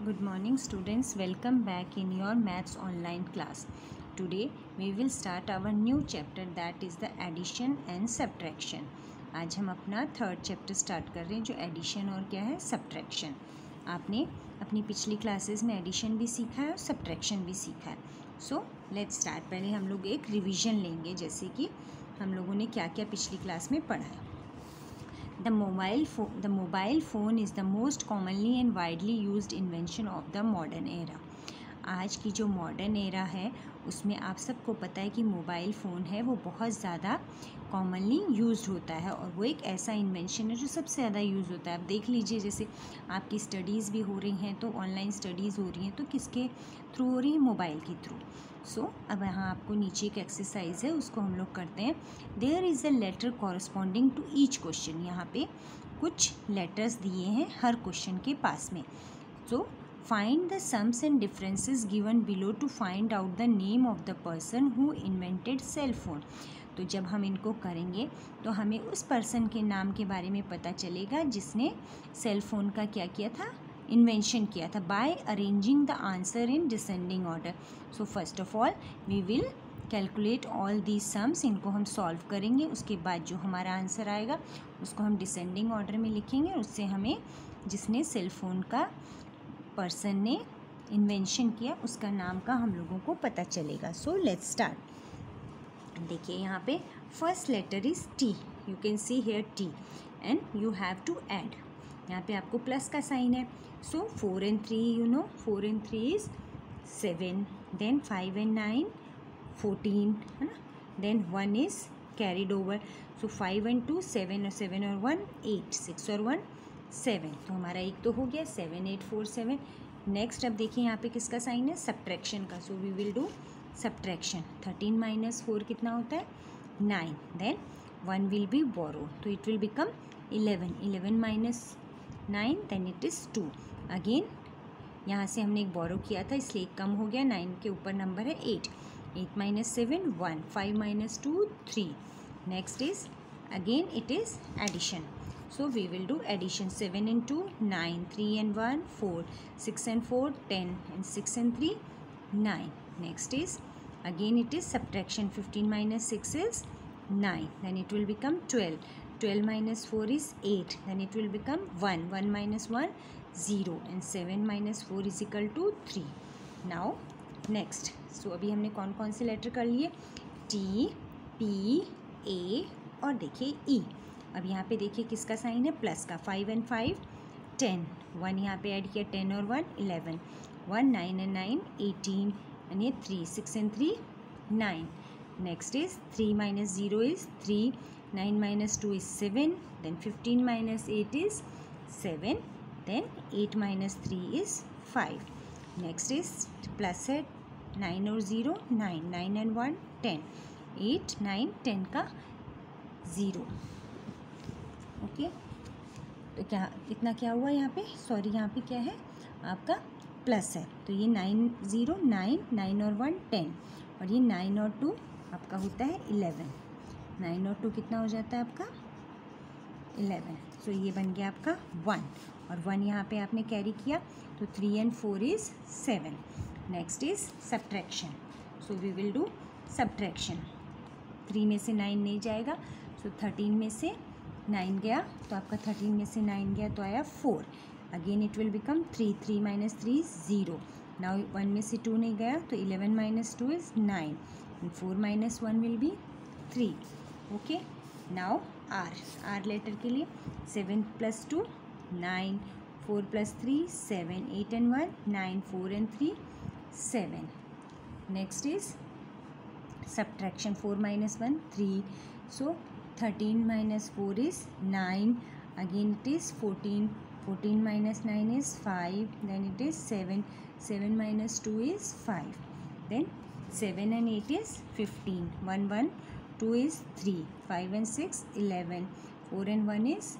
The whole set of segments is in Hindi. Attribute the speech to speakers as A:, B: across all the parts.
A: Good morning students, welcome back in your maths online class. Today we will start our new chapter, that is the addition and subtraction. आज हम अपना थर्ड चैप्टर स्टार्ट कर रहे हैं जो एडिशन और क्या है सब्ट्रैक्शन. आपने अपनी पिछली क्लासेस में एडिशन भी सीखा है और सब्ट्रैक्शन भी सीखा है. So let's start. पहले हम लोग एक रिवीजन लेंगे जैसे कि हम लोगों ने क्या क्या पिछली क्लास में पढ़ा है. The mobile phone is the most commonly and widely used invention of the modern era. आज की जो मॉडर्न एरा है उसमें आप सबको पता है कि मोबाइल फ़ोन है वो बहुत ज़्यादा कॉमनली यूज्ड होता है और वो एक ऐसा इन्वेंशन है जो सबसे ज़्यादा यूज़ होता है. आप देख लीजिए जैसे आपकी स्टडीज़ भी हो रही हैं तो ऑनलाइन स्टडीज़ हो रही हैं तो किसके थ्रू हो रही है, मोबाइल के थ्रू. सो अब यहाँ आपको नीचे एक एक्सरसाइज है उसको हम लोग करते हैं. There is a letter corresponding to each question. यहाँ पे कुछ लेटर्स दिए हैं हर क्वेश्चन के पास में. सो find the sums and differences given below to find out the name of the person who invented cell phone. तो जब हम इनको करेंगे तो हमें उस पर्सन के नाम के बारे में पता चलेगा जिसने सेल फ़ोन का क्या किया था, इन्वेंशन किया था. By arranging the answer in descending order. So first of all we will calculate all these sums. इनको हम सॉल्व करेंगे, उसके बाद जो हमारा आंसर आएगा उसको हम डिसेंडिंग ऑर्डर में लिखेंगे. उससे हमें जिसने सेल फ़ोन का पर्सन ने इन्वेंशन किया उसका नाम का हम लोगों को पता चलेगा. So let's start. देखिए यहाँ पे first letter is T. You can see here T and you have to add. यहाँ पे आपको प्लस का साइन है. So 4 and 3 you know, 4 and 3 is 7, then 5 and 9 14 है ना, then 1 is carried over. So 5 and 2 7 और 7 और 1 8, 6 और 1 7. तो हमारा एक तो हो गया 7 8 4 7. नेक्स्ट अब देखिए यहाँ पे किसका साइन है, सब्ट्रैक्शन का. So we will do subtraction. 13 minus 4 कितना होता है, 9. देन 1 विल बी बोरो तो it will become 11. 11 minus 9 then it is 2. Again यहाँ से हमने एक बोरो किया था इसलिए एक कम हो गया. 9 के ऊपर नंबर है 8. 8 minus 7 1. 5 minus 2 3. Next is again it is addition. So we will do addition. 7 and 2 9, 3 and 1 4, 6 and 4 10 and 6 and 3 9. Next is again it is subtraction. 15 minus 6 is 9, then it will become 12. 12 minus 4 is 8, then it will become 1. 1 minus 1 0 and 7 minus 4 is equal to 3. Now next. So अभी हमने कौन कौन से लेटर कर लिए, T P A और देखिए E. अब यहाँ पे देखिए किसका साइन है, प्लस का. 5 and 5 10. 1 यहाँ पे ऐड किया 10 और 1 11. 1 9 and 9 18 and ये 3. 6 and 3 9. Next is 3 minus 0 is 3. 9 minus 2 is 7. Then 15 minus 8 is 7. Then 8 minus 3 is 5. Next is plus है 9 और 0 9. 9 and 1 10. 8 9 10 का 0. ओके तो क्या इतना क्या हुआ यहाँ पे, सॉरी यहाँ पे क्या है आपका प्लस है. तो ये 9 0 9 9 और 1 10 और ये 9 और 2 आपका होता है 11. 9 और 2 कितना हो जाता है आपका 11. सो ये बन गया आपका 1 और 1 यहाँ पे आपने कैरी किया तो 3 and 4 is 7. Next is subtraction. So we will do subtraction. 3 में से 9 नहीं जाएगा. सो 13 में से 9 गया तो आपका 13 में से 9 गया तो आया 4. Again it will become 3. 3 minus 3 is 0. Now 1 में से 2 नहीं गया तो 11 minus 2 is 9 and 4 minus 1 will be 3. Okay now our letter के लिए 7 plus 2 9, 4 plus 3 7, 8 and 1 9, 4 and 3 7. Next is subtraction. 4 minus 1 3. So 13 minus 4 is 9. Again it is 14. 14 minus 9 is 5. Then it is 7. 7 minus 2 is 5. Then 7 and 8 is 15. 1 1 2 is 3. 5 and 6 11. 4 and 1 is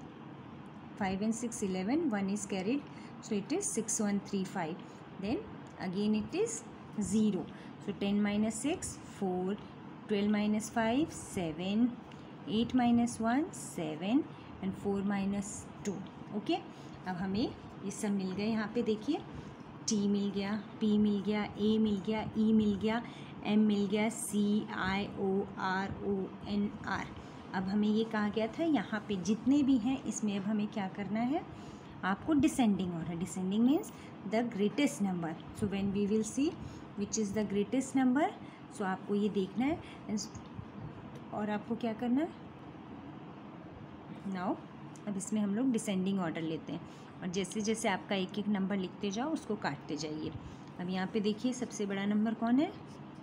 A: 5 and 6 11. 1 is carried. So it is 6 1 3 5. Then again it is 0. So 10 minus 6 4. 12 minus 5 7. 8 minus 1 7 and 4 minus 2. Okay अब हमें ये सब मिल गए यहाँ पे देखिए, टी मिल गया, पी मिल गया, ए मिल गया, ई मिल गया, एम मिल गया, C, I, O, R, O, N, R. अब हमें ये कहा गया था यहाँ पे जितने भी हैं इसमें अब हमें क्या करना है, आपको descending order. Descending means the greatest number. So when we will see which is the greatest number, so आपको ये देखना है और आपको क्या करना है नाउ। अब इसमें हम लोग डिसेंडिंग ऑर्डर लेते हैं और जैसे जैसे आपका एक एक नंबर लिखते जाओ उसको काटते जाइए। अब यहाँ पे देखिए सबसे बड़ा नंबर कौन है,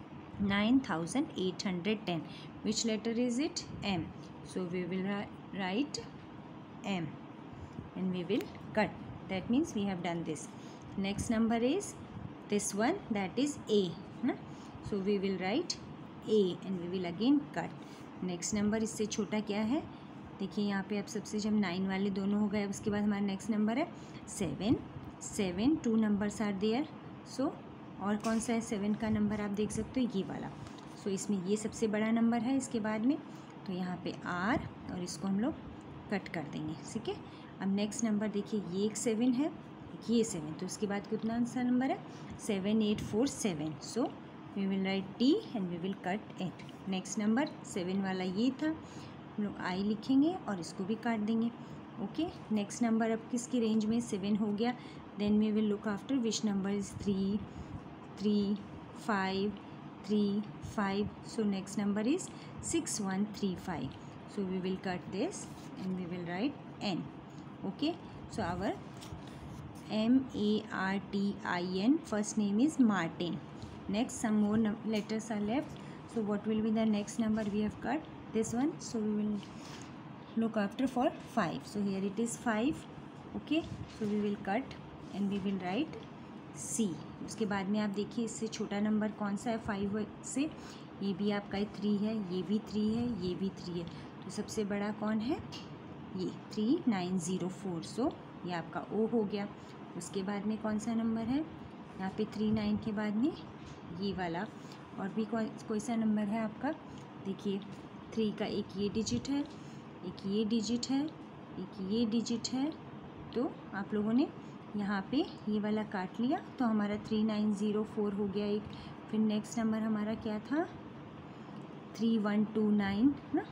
A: 9810। Which letter is it, M. So we will write M and we will cut. That means we have done this. Next number is this one, that is A. So we will write A and we will again cut. Next number इससे छोटा क्या है, देखिए यहाँ पे अब सबसे जब 9 वाले दोनों हो गए, उसके बाद हमारा नेक्स्ट नंबर है 7। 7 2 नंबर्स आर देयर। सो और कौन सा है 7 का नंबर, आप देख सकते हो ये वाला। सो इसमें ये सबसे बड़ा नंबर है इसके बाद में, तो यहाँ पे R और इसको हम लोग कट कर देंगे, ठीक है। अब नेक्स्ट नंबर देखिए, ये एक 7 है, ये 7, तो उसके बाद कितना सा नंबर है 7847। So we will write T and we will cut it. Next number 7 वाला ये था, हम लोग आई लिखेंगे और इसको भी काट देंगे। ओके, नेक्स्ट नंबर अब किसकी रेंज में 7 हो गया, then we will look after which number is 3 3 5 3 5। So next number is 6135। So we will cut this and we will write N. Okay, so our Martin, first name is Martin. Next some more letters are left, so what will be the next number we have cut, this one. So we will look after for 5. So here it is 5. Okay, so we will cut and we will write C. उसके बाद में आप देखिए इससे छोटा नंबर कौन सा है 5 से, ये भी आपका 3 है, ये भी 3 है, ये भी 3 है, तो सबसे बड़ा कौन है ये 3904। सो ये आपका O हो गया। उसके बाद में कौन सा नंबर है, यहाँ पे 39 के बाद में ये वाला, और भी कोई सा नंबर है आपका, देखिए 3 का एक ये डिजिट है, एक ये डिजिट है, एक ये डिजिट है, तो आप लोगों ने यहाँ पे ये वाला काट लिया, तो हमारा 3904 हो गया एक। फिर नेक्स्ट नंबर हमारा क्या था 3129 ना,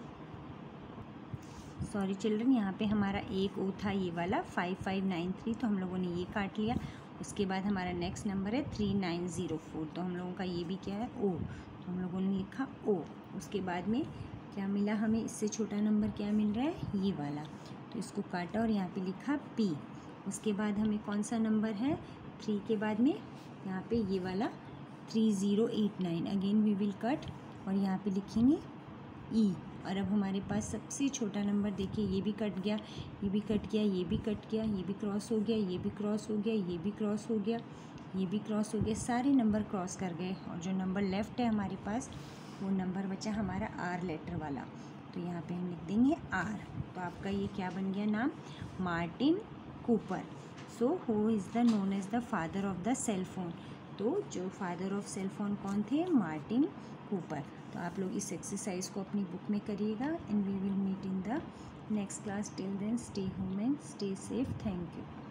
A: सॉरी चिल्ड्रन, यहाँ पे हमारा एक ओ था ये वाला 5593, तो हम लोगों ने ये काट लिया। उसके बाद हमारा नेक्स्ट नंबर है 3904, तो हम लोगों का ये भी क्या है ओ, तो हम लोगों ने लिखा ओ। उसके बाद में क्या मिला हमें, इससे छोटा नंबर क्या मिल रहा है ये वाला, तो इसको काटा और यहाँ पे लिखा P। उसके बाद हमें कौन सा नंबर है 3 के बाद में, यहाँ पे ये वाला 3089, अगेन वी विल कट और यहाँ पे लिखेंगे E। और अब हमारे पास सबसे छोटा नंबर देखिए, ये भी कट गया, ये भी कट गया, ये भी कट गया, ये भी क्रॉस हो गया, ये भी क्रॉस हो गया, ये भी क्रॉस हो गया, ये भी क्रॉस हो गया, सारे नंबर क्रॉस कर गए। और जो नंबर लेफ़्ट है हमारे पास वो नंबर बचा हमारा R लेटर वाला, तो यहाँ पे हम लिख देंगे R। तो आपका ये क्या बन गया नाम, Martin Cooper. So who is the known as the father of the cell phone, तो जो फादर ऑफ सेल फोन कौन थे, मार्टिन कूपर। तो आप लोग इस एक्सरसाइज को अपनी बुक में करिएगा and we will meet in the next class. Till then stay home and stay safe. Thank you.